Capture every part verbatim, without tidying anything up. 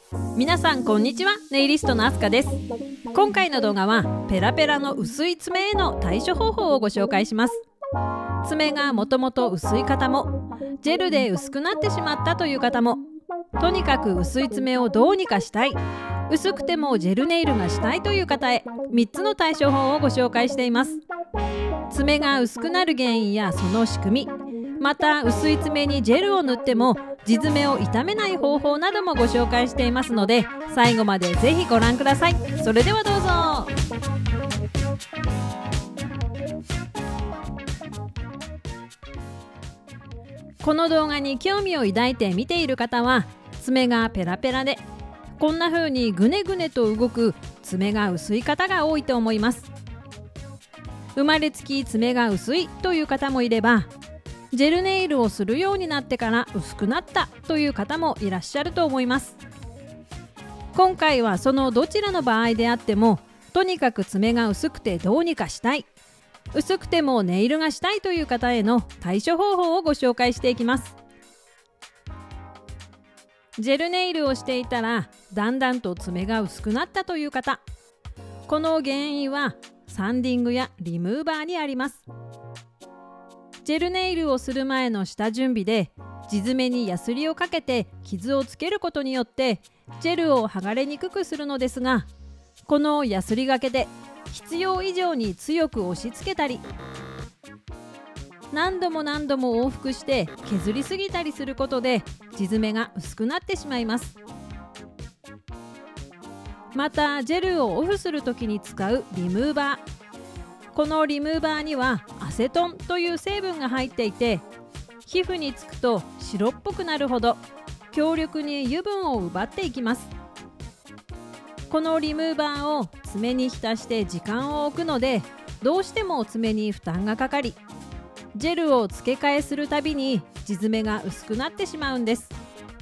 皆さんこんにちは。ネイリストのあすかです。今回の動画はペラペラの薄い爪への対処方法をご紹介します。爪がもともと薄い方も、ジェルで薄くなってしまったという方も、とにかく薄い爪をどうにかしたい、薄くてもジェルネイルがしたいという方へみっつの対処法をご紹介しています。爪が薄くなる原因やその仕組み、また薄い爪にジェルを塗っても地爪を傷めない方法などもご紹介していますので、最後までぜひご覧ください。それではどうぞ。この動画に興味を抱いて見ている方は、爪がペラペラでこんな風にぐねぐねと動く爪が薄い方が多いと思います。生まれつき爪が薄いという方もいれば、ジェルネイルをするようになってから薄くなったという方もいらっしゃると思います。今回はそのどちらの場合であっても、とにかく爪が薄くてどうにかしたい、薄くてもネイルがしたいという方への対処方法をご紹介していきます。ジェルネイルをしていたらだんだんと爪が薄くなったという方、この原因はサンディングやリムーバーにあります。ジェルネイルをする前の下準備で地爪にヤスリをかけて傷をつけることによってジェルを剥がれにくくするのですが、このヤスリがけで必要以上に強く押し付けたり、何度も何度も往復して削りすぎたりすることで地爪が薄くなってしまいます。またジェルをオフするときに使うリムーバー、このリムーバーにはアセトンという成分が入っていて、皮膚につくと白っぽくなるほど強力に油分を奪っていきます。このリムーバーを爪に浸して時間を置くので、どうしても爪に負担がかかり、ジェルを付け替えするたびに地爪が薄くなってしまうんです。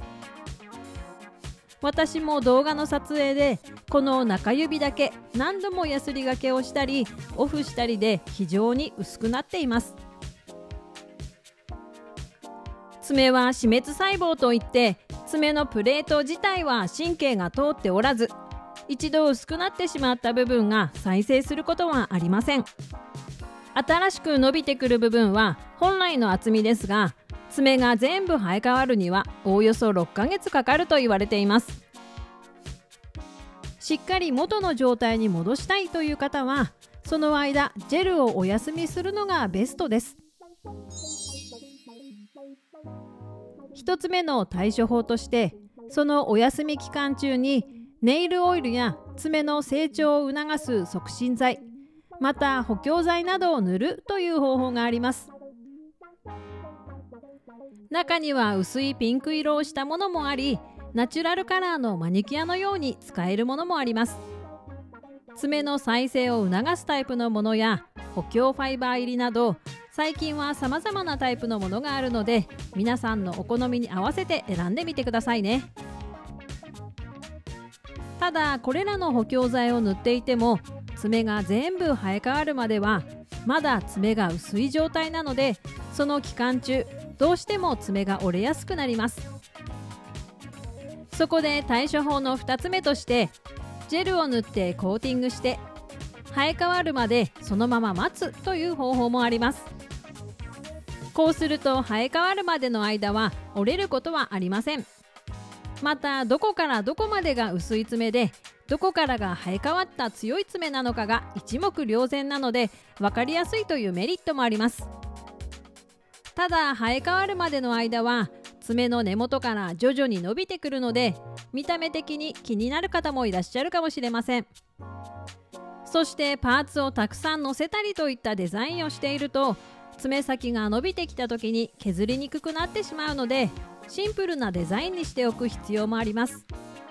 私も動画の撮影でこの中指だけ何度もヤスリがけをしたりオフしたりで非常に薄くなっています。爪は死滅細胞といって、爪のプレート自体は神経が通っておらず、一度薄くなってしまった部分が再生することはありません。新しく伸びてくる部分は本来の厚みですが、爪が全部生え変わるにはおおよそろっかげつかかると言われています。しっかり元の状態に戻したいという方は、その間ジェルをお休みするのがベストです。ひとつめの対処法として、そのお休み期間中にネイルオイルや爪の成長を促す促進剤、また補強剤などを塗るという方法があります。中には薄いピンク色をしたものもあり、ナチュラルカラーのマニキュアのように使えるものもあります。爪の再生を促すタイプのものや補強ファイバー入りなど、最近は様々なタイプのものがあるので、皆さんのお好みに合わせて選んでみてくださいね。ただこれらの補強剤を塗っていても、爪が全部生え変わるまではまだ爪が薄い状態なので、その期間中どうしても爪が折れやすくなります。そこで対処法のふたつめとして、ジェルを塗ってコーティングして生え変わるまでそのまま待つという方法もあります。こうすると生え変わるまでの間は折れることはありません。またどこからどこまでが薄い爪で、どこからが生え変わった強い爪なのかが一目瞭然なので、分かりやすいというメリットもあります。ただ生え変わるまでの間は爪の根元から徐々に伸びてくるので、見た目的に気になる方もいらっしゃるかもしれません。そしてパーツをたくさん乗せたりといったデザインをしていると、爪先が伸びてきた時に削りにくくなってしまうので、シンプルなデザインにしておく必要もあります。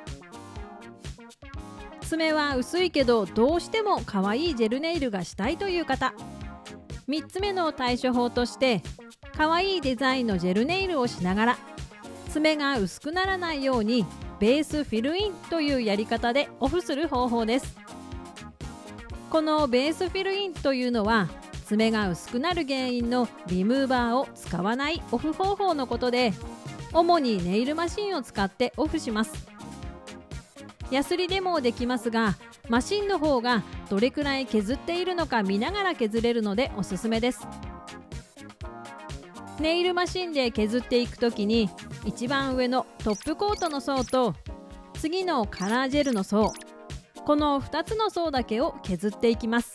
爪は薄いけどどうしても可愛いジェルネイルがしたいという方、みっつめの対処法として、可愛いデザインのジェルネイルをしながら爪が薄くならないようにベースフィルインというやり方でオフする方法です。このベースフィルインというのは、爪が薄くなる原因のリムーバーを使わないオフ方法のことで、主にネイルマシンを使ってオフします。 ヤスリでもできますが、マシンの方がどれくらい削っているのか見ながら削れるのでおすすめです。ネイルマシンで削っていくときに、一番上のトップコートの層と次のカラージェルの層、このふたつの層だけを削っていきます。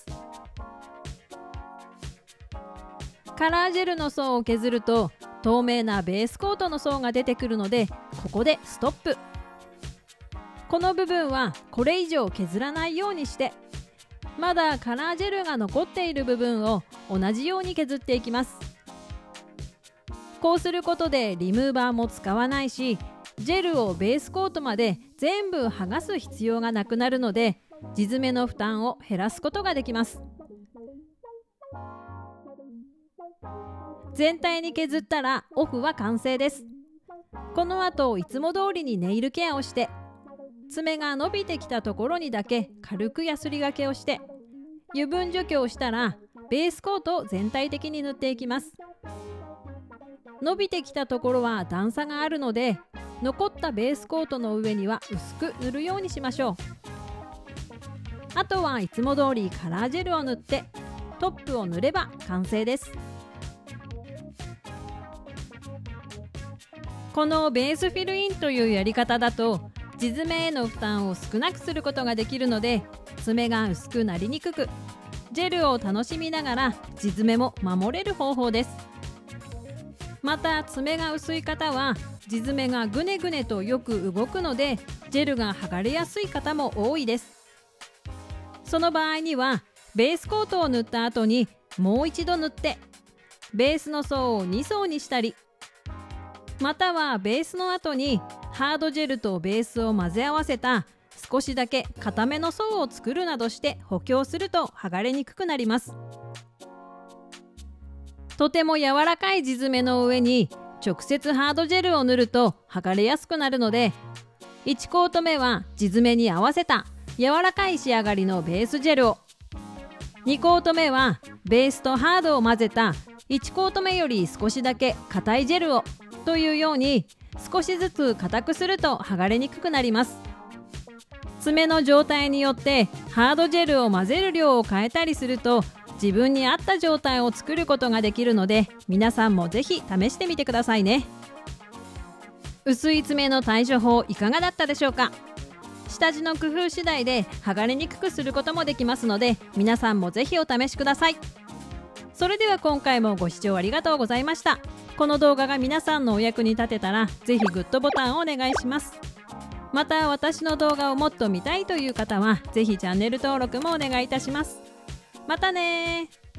カラージェルの層を削ると透明なベースコートの層が出てくるので、ここでストップ。この部分はこれ以上削らないようにして、まだカラージェルが残っている部分を同じように削っていきます。こうすることでリムーバーも使わないし、ジェルをベースコートまで全部剥がす必要がなくなるので、地詰めの負担を減らすことができます。全体に削ったらオフは完成です。この後いつも通りにネイルケアをして、爪が伸びてきたところにだけ軽くヤスリがけをして、油分除去をしたらベースコートを全体的に塗っていきます。伸びてきたところは段差があるので、残ったベースコートの上には薄く塗るようにしましょう。あとはいつも通りカラージェルを塗ってトップを塗れば完成です。このベースフィルインというやり方だと、地詰めへの負担を少なくすることができるので、爪が薄くなりにくく、ジェルを楽しみながら地詰めも守れる方法です。また爪が薄い方は地詰めがぐねぐねとよく動くので、ジェルが剥がれやすい方も多いです。その場合にはベースコートを塗った後にもう一度塗って、ベースの層をに層にしたり、またはベースの後にハードジェルとベースを混ぜ合わせた少しだけ固めの層を作るなどして補強すると剥がれにくくなります。とても柔らかい地詰めの上に直接ハードジェルを塗ると剥がれやすくなるので、いちコート目は地詰めに合わせた柔らかい仕上がりのベースジェルを、にコート目はベースとハードを混ぜたいちコート目より少しだけ硬いジェルをというように、少しずつ硬くすると剥がれにくくなります。爪の状態によってハードジェルを混ぜる量を変えたりすると、自分に合った状態を作ることができるので、皆さんもぜひ試してみてくださいね。薄い爪の対処法いかがだったでしょうか。下地の工夫次第で剥がれにくくすることもできますので、皆さんもぜひお試しください。それでは今回もご視聴ありがとうございました。この動画が皆さんのお役に立てたら、ぜひグッドボタンをお願いします。また私の動画をもっと見たいという方は、ぜひチャンネル登録もお願いいたします。またねー。